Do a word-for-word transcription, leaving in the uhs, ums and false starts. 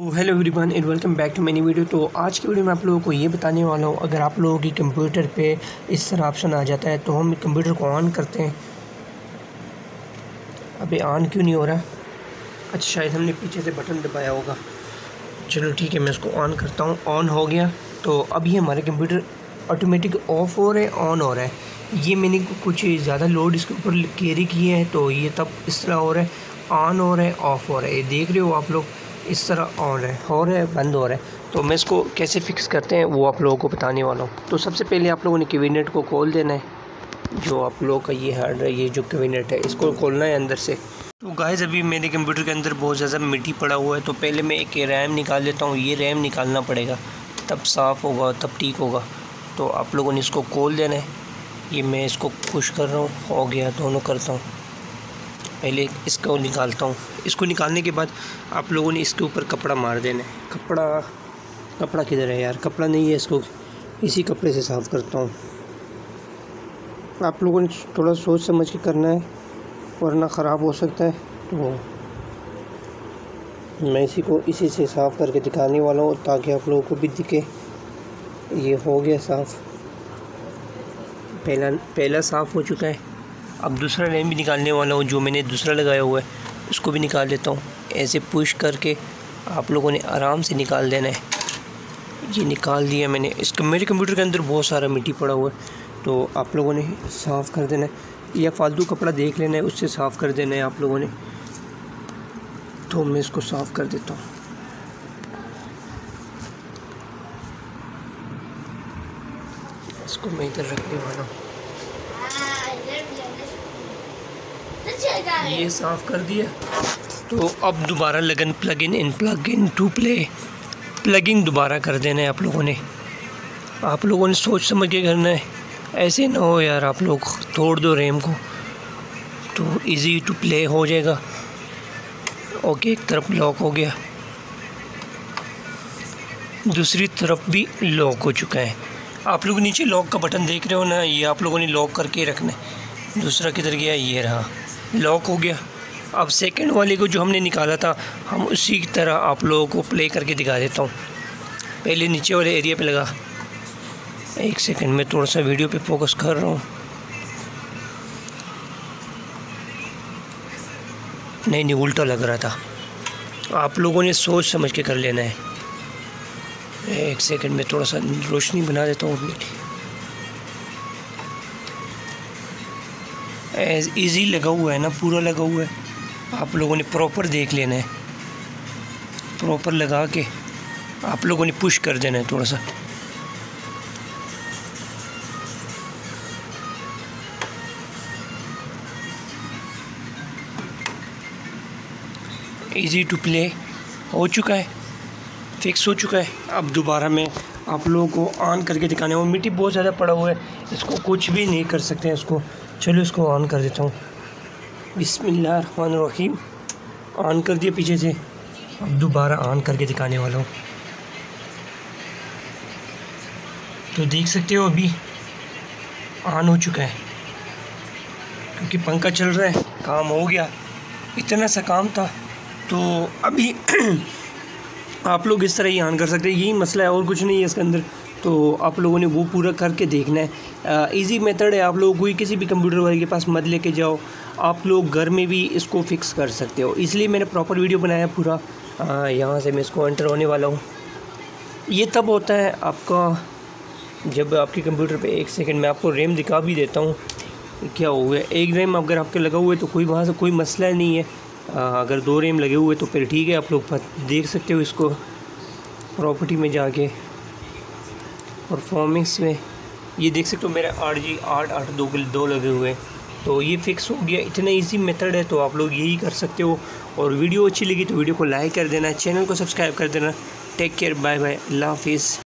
Hello everyone and welcome back to many video. तो आज की वीडियो में आप लोगों को ये बताने वाला हूँ, अगर आप लोगों की कंप्यूटर पे इस तरह ऑप्शन आ जाता है तो हम कंप्यूटर को ऑन करते हैं। अभी ऑन क्यों नहीं हो रहा? अच्छा, शायद हमने पीछे से बटन दबाया होगा। चलो ठीक है, मैं इसको ऑन करता हूँ। ऑन हो गया। तो अभी हमारे कंप्यूटर ऑटोमेटिक ऑफ हो रहा है, ऑन हो रहा है। ये मैंने कुछ ज़्यादा लोड इसके ऊपर कैरी किए हैं तो ये तब इस तरह हो रहा है, ऑन हो रहा है, ऑफ़ हो रहा है। ये देख रहे हो आप लोग, इस तरह ऑन है, हो रहा है, बंद हो रहा है। तो मैं इसको कैसे फ़िक्स करते हैं वो आप लोगों को बताने वाला हूँ। तो सबसे पहले आप लोगों ने कैबिनेट को खोल देना है। जो आप लोगों का ये हार्ड है, ये जो कैबिनेट है, इसको खोलना है अंदर से। तो गाइस, अभी मेरे कंप्यूटर के अंदर बहुत ज़्यादा मिट्टी पड़ा हुआ है, तो पहले मैं एक रैम निकाल लेता हूँ। ये रैम निकालना पड़ेगा, तब साफ़ होगा, तब ठीक होगा। तो आप लोगों ने इसको खोल देना है। ये मैं इसको पुश कर रहा हूँ, हो गया, दोनों करता हूँ। पहले इसको निकालता हूँ। इसको निकालने के बाद आप लोगों ने इसके ऊपर कपड़ा मार देना है। कपड़ा कपड़ा किधर है यार? कपड़ा नहीं है, इसको इसी कपड़े से साफ़ करता हूँ। आप लोगों ने थोड़ा सोच समझ के करना है, वरना ख़राब हो सकता है। तो मैं इसी को इसी से साफ़ करके दिखाने वाला हूँ ताकि आप लोगों को भी दिखे। ये हो गया साफ़, पहला पहला साफ़ हो चुका है। अब दूसरा रैम भी निकालने वाला हूँ, जो मैंने दूसरा लगाया हुआ है उसको भी निकाल देता हूँ। ऐसे पुश करके आप लोगों ने आराम से निकाल देना है। ये निकाल दिया मैंने। इसका मेरे कंप्यूटर के अंदर बहुत सारा मिट्टी पड़ा हुआ है, तो आप लोगों ने साफ़ कर देना है, या फालतू कपड़ा देख लेना है, उससे साफ़ कर देना है आप लोगों ने। तो मैं इसको साफ़ कर देता हूँ। इसको मैं इधर रखने वाला हूँ। ये साफ़ कर दिया। तो अब दोबारा लगन plug in in plug in to play plugging दोबारा कर देना है आप लोगों ने। आप लोगों ने सोच समझ के करना है, ऐसे ना हो यार आप लोग तोड़ दो रैम को। तो इजी टू प्ले हो जाएगा। ओके, एक तरफ लॉक हो गया, दूसरी तरफ भी लॉक हो चुका है। आप लोग नीचे लॉक का बटन देख रहे हो ना, ये आप लोगों ने लॉक करके रखना है। दूसरा किधर गया? ये रहा, लॉक हो गया। अब सेकंड वाले को जो हमने निकाला था, हम उसी की तरह आप लोगों को प्ले करके दिखा देता हूँ। पहले नीचे वाले एरिया पे लगा। एक सेकंड में थोड़ा सा वीडियो पे फोकस कर रहा हूँ। नहीं नहीं, उल्टा लग रहा था। आप लोगों ने सोच समझ के कर लेना है। एक सेकंड में थोड़ा सा रोशनी बना देता हूँ। एज ईजी लगा हुआ है ना, पूरा लगा हुआ है। आप लोगों ने प्रॉपर देख लेना है। प्रॉपर लगा के आप लोगों ने पुश कर देना है थोड़ा सा। इजी टू प्ले हो चुका है, फिक्स हो चुका है। अब दोबारा मैं आप लोगों को ऑन करके दिखाने वो मिट्टी बहुत ज़्यादा पड़ा हुआ है, इसको कुछ भी नहीं कर सकते हैं इसको। चलो इसको ऑन कर देता हूँ। बिस्मिल्लाहिर्रहमानिर्रहीम। ऑन कर दिया पीछे से। अब दोबारा ऑन करके दिखाने वाला हूँ। तो देख सकते हो अभी ऑन हो चुका है, क्योंकि पंखा चल रहा है। काम हो गया, इतना सा काम था। तो अभी आप लोग इस तरह ही ऑन कर सकते हैं। यही मसला है और कुछ नहीं है इसके अंदर। तो आप लोगों ने वो पूरा करके देखना है। इजी मेथड है। आप लोग कोई किसी भी कंप्यूटर वाले के पास मत लेके जाओ, आप लोग घर में भी इसको फिक्स कर सकते हो। इसलिए मैंने प्रॉपर वीडियो बनाया पूरा। यहाँ से मैं इसको एंटर होने वाला हूँ। ये तब होता है आपका जब आपके कंप्यूटर पे, एक सेकंड में आपको रैम दिखा भी देता हूँ क्या हुआ है। एक रैम अगर आपके लगा हुआ है तो कोई वहाँ से कोई मसला नहीं है। आ, अगर दो रैम लगे हुए तो फिर ठीक है। आप लोग देख सकते हो इसको प्रॉपर्टी में जाके, परफॉर्मेंस में ये देख सकते हो मेरा आठ जी आठ आठ दो दो लगे हुए हैं। तो ये फिक्स हो गया। इतना इजी मेथड है, तो आप लोग यही कर सकते हो। और वीडियो अच्छी लगी तो वीडियो को लाइक कर देना, चैनल को सब्सक्राइब कर देना। Take care, bye bye, Allah हाफिज़।